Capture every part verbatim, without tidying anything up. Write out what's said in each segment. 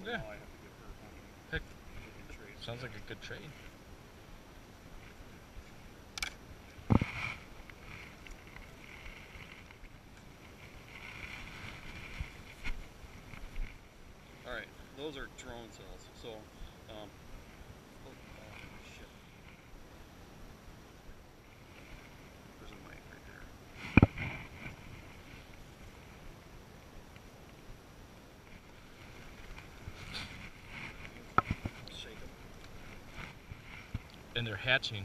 Yeah. now I have to give her money. Heck, We can trade. sounds like a good trade. All right, those are drone cells. So, um, oh, oh shit. There's a mic right there. Shake them. And they're hatching.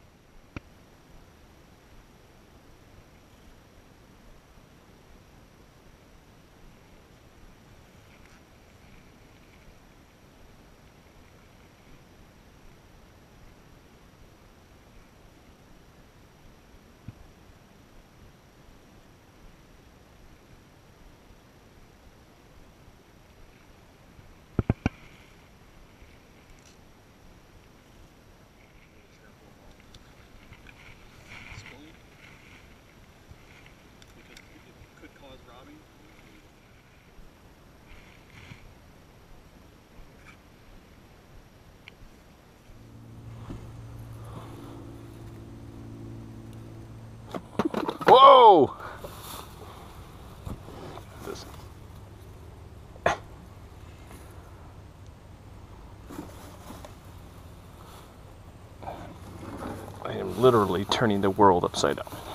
Spoon. Because it could cause robbing. Whoa! This. I am literally turning the world upside down.